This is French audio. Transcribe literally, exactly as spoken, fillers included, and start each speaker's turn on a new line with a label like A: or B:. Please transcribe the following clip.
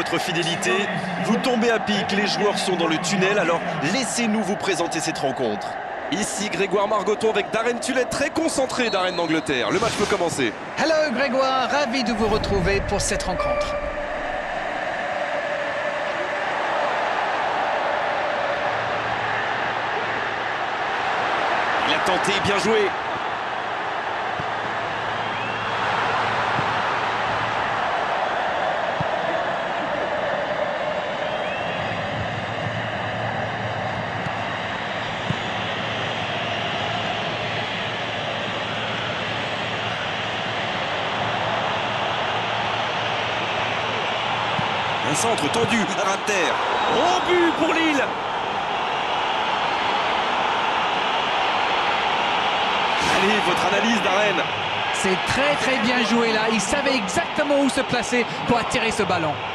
A: votre fidélité. Vous tombez à pic, les joueurs sont dans le tunnel, alors laissez-nous vous présenter cette rencontre. Ici Grégoire Margoton avec Darren Tullet, très concentré Darren d'Angleterre. Le match peut commencer.
B: Hello Grégoire, ravi de vous retrouver pour cette rencontre.
A: Il a tenté, bien joué. Un centre tendu, à ras de terre. Au but pour Lille. Allez, votre analyse, Darren.
B: C'est très très bien joué là, il savait exactement où se placer pour attirer ce ballon.